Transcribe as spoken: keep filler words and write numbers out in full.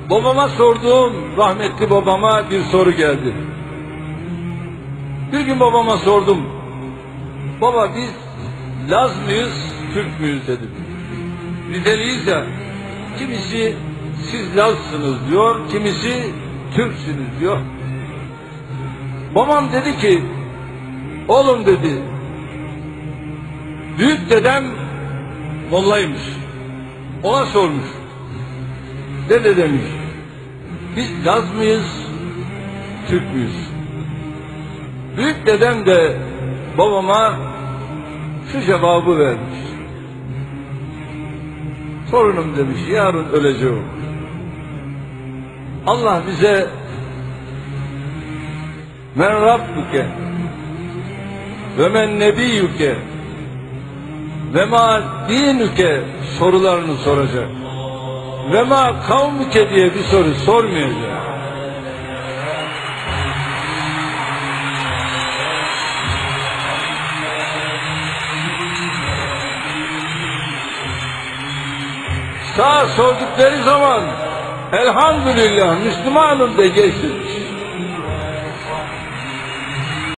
Babama sorduğum, rahmetli babama bir soru geldi. Bir gün babama sordum. Baba biz Laz mıyız, Türk müyüz dedim. Rizeliyiz ya. Kimisi siz Lazsınız diyor, kimisi Türksünüz diyor. Babam dedi ki, oğlum dedi, büyük dedem mollaymış. Ona sormuş. Dede demiş, biz Laz mıyız, Türk müyüz? Büyük dedem de babama şu cevabı vermiş. Torunum demiş, yarın öleceğim. Allah bize men rabbuke ve men nebiyyuke ve ma dinüke sorularını soracak. Ve ma kavmuke diye bir soru sormayacak. Sağ sordukları zaman elhamdülillah Müslümanım de geçsin.